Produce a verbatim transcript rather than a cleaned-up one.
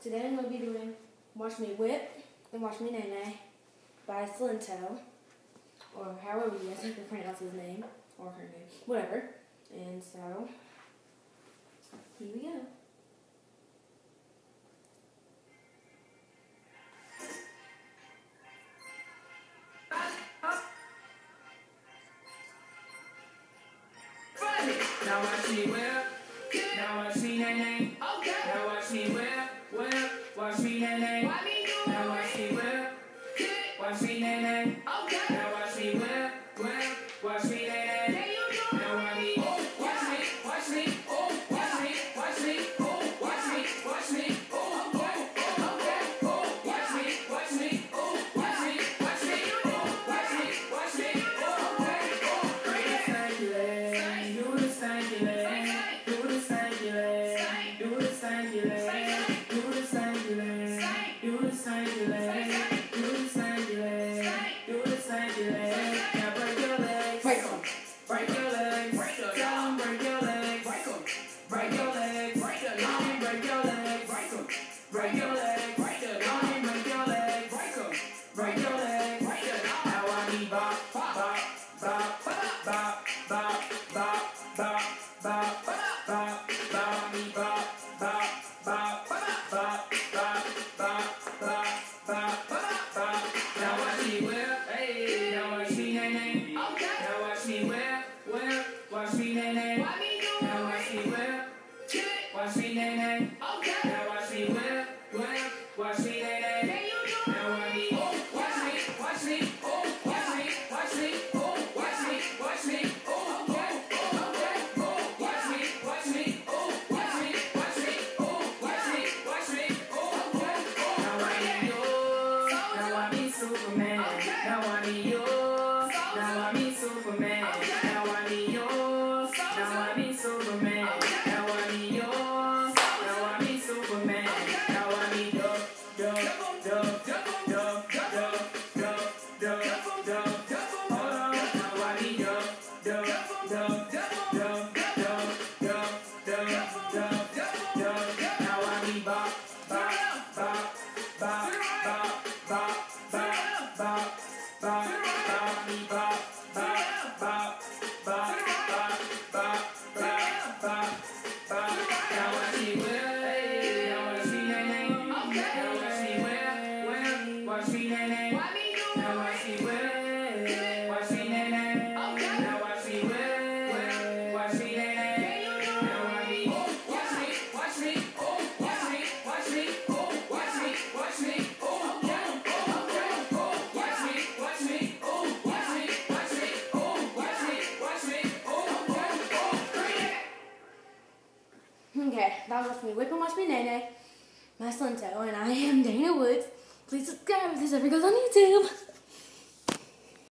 Today I'm going to be doing Watch Me Whip and Watch Me Nae Nae by Slintell, or however you guys have to pronounce his name, or her name, whatever. And so, here we go. Now watch me whip, now watch me nae nae. Okay. Now watch me whip, whip, watch me nae nae. Why me do Now watch me whip, watch me nae nae. Okay. Now watch me whip, whip, watch me nae nae. Can you do Now watch me, oh, watch me, watch me, oh, watch me, watch me, oh, watch me, watch me, oh, okay, okay, oh, watch me, watch me, oh, watch me, watch me, oh, watch me, watch me, oh, okay, oh, do the stanky leg, do the stanky leg, do the stanky leg, do the stanky leg, do the stanky leg, do the stanky leg, do the stanky leg, do the stanky leg. Now break your legs, Break 'em. break your legs, Break 'em. tell 'em break your legs, break 'em? break your legs, Break 'em. Tell 'em break your legs, Break 'em. break your legs, Break 'em. Tell 'em break your legs, Break 'em. break your legs. Break 'em. Now I need bop, bop, bop, bop, bop, bop, bop, bop, bop, bop, bop, me bop, bop, bop, bop, bop, bop, bop, bop, bop. Now watch me whip, hey, now watch me nae nae. Okay. Now watch me whip, whip, watch me nae nae. Why me do Now watch me whip, watch me nae nae. Okay. Now watch me whip, whip, watch me nae nae. Can you do Now watch me, oh, watch me, watch me, oh, watch me, watch me, oh, watch me, watch me, oh, okay, okay, oh, watch me, watch me, oh, watch me, watch me, oh, watch me, watch me, oh, okay, oh. Now I need you, now I need Superman. Now I need you, now I need Superman. Now I need you, now I need Superman. Now I need you, now I need Superman. Now I need you, you, you, you, you, you, you, you. Hold on, now I need you, you, you, you, you, you, you, you, you. Now I need bop, bop, bop, bop, bop, bop, bop, bop, bop, bop, me bop, bop, bop, bop, bop, bop, bop, bop, bop. Now watch me whip, hey, now watch me nae nae. Now watch me whip, whip, watch me nae nae. Why me do Now watch me whip, watch me nae nae. Now watch me whip, whip, watch me nae nae. Now watch me, oh, watch me, watch me, oh, watch me, watch me, oh, watch me, watch me, oh, okay, okay, oh, watch me, watch me, oh, watch me, watch me, oh, watch me, watch me, oh, okay, oh, great. Okay, that was Watch Me Whip and Watch Me Nae Nae by Slintell, and I am Dana Woods. Please subscribe if this ever goes on YouTube.